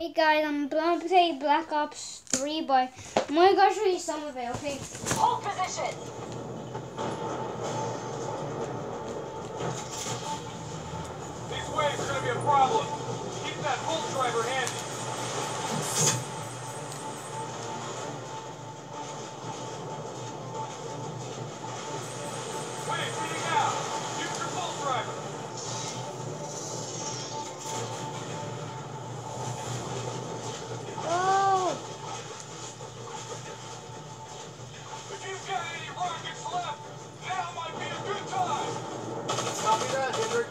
Hey guys, I'm going to play Black Ops 3, but I'm going to go show you some of it, okay? Hold position! These waves are going to be a problem. Keep that Volt driver handy. Wave leading out. Use your Volt driver. Oh! If you've got any rockets left, now might be a good time. Copy that, Hendrik.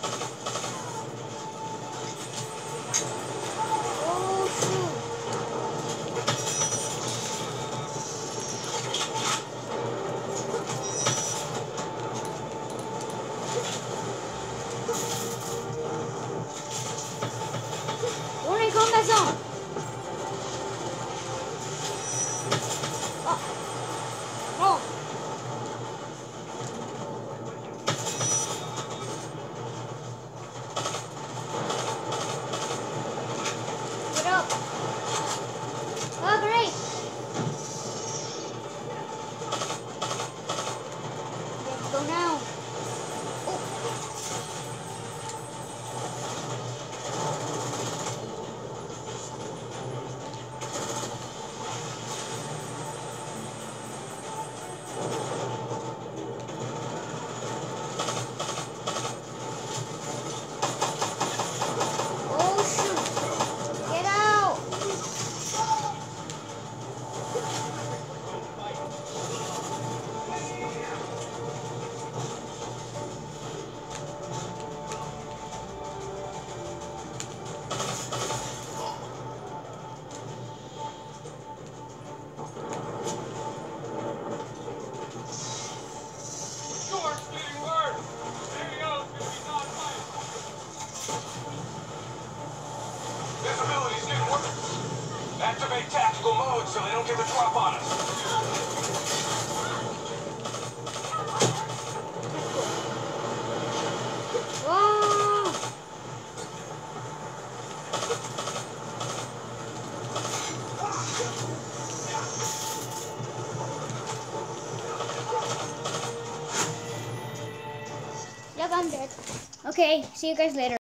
Oh, shoot! Warning, combat zone! Oh! What up? Oh, great! Let's go now. Oh, shoot! Get out! Stuart's getting worse. AO's going to be non-fight. Visibility's getting worse. Activate tactical mode so they don't get the drop on us. Whoa! Yep, I'm dead. Okay, see you guys later.